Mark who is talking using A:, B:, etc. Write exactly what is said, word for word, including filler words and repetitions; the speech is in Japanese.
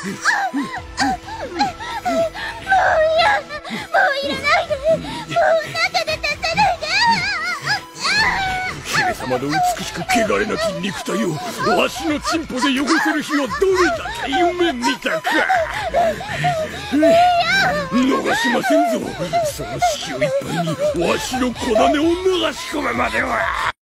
A: や、もういらないで。もう中で立たないで。
B: 姫様の美しく汚れなき肉体をわしのチンポで汚せる日をどれだけ夢見たか。逃しませんぞ。その子宮いっぱいにわしの小種を流し込むまでは。